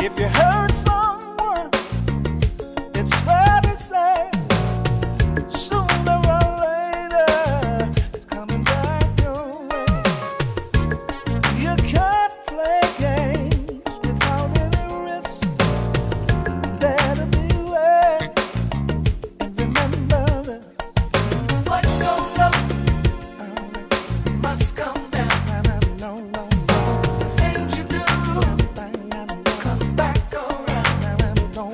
If you hurt someone, it's fair to say, sooner or later, it's coming back your way. You can't play games without any risk. Better beware and remember this. What goes up must come down. The things you do come back around.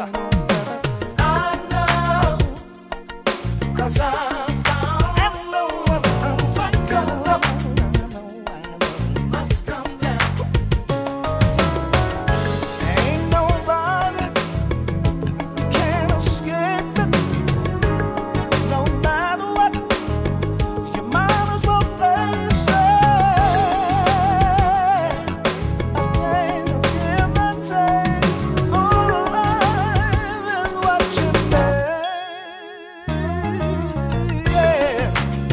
I know, 'cause I found. I know what goes up must come down. Ain't nobody can escape it. No matter what, you might as well face it. A game of give and take. All alive is what you make. Yeah.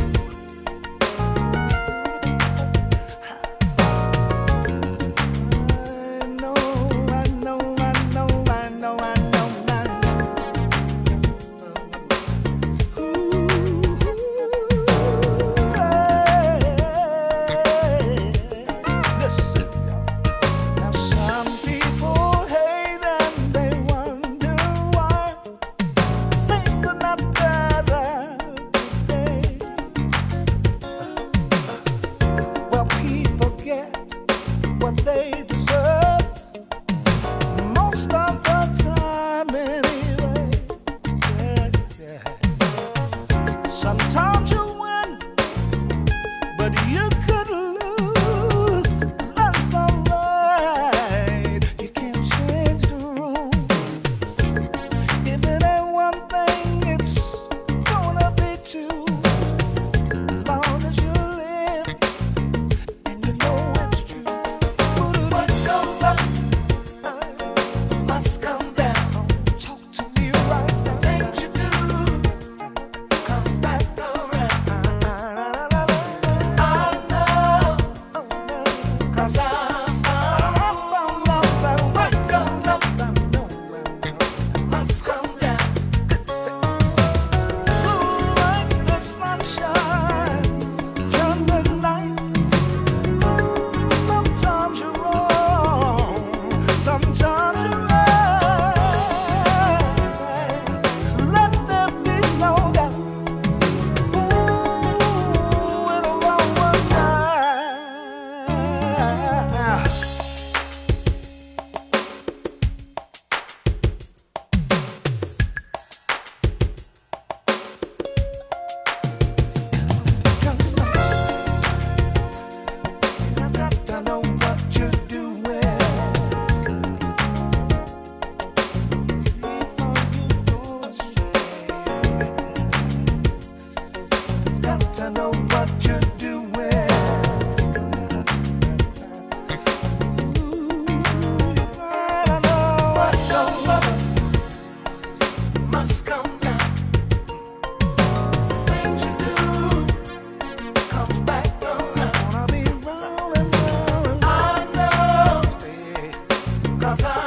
I know, I know, I know, I know, I know, I know. Listen, now some people hate and they wonder why things are not better today. Well, people get what they deserve most of the time anyway. Yeah, yeah. Sometimes you win, but you could lose. That's alright. You can't change the rules. If it ain't one thing, it's gonna be two. Long as you live and you know it's true. What goes up must come down. Talk to me right now. Things you do come back around. I know, 'cause I found out what goes up must come down. Like the sunshine from the night. Sometimes you're wrong, sometimes you're right. Let there be no doubt. Ooh, it'll all work out. I've got to know what you're doing before you go astray. Got to know what you're doing. Ooh, you gotta know what goes up must come down. The things you do comes back around. Wanna be rolling, rolling. I know, 'cause I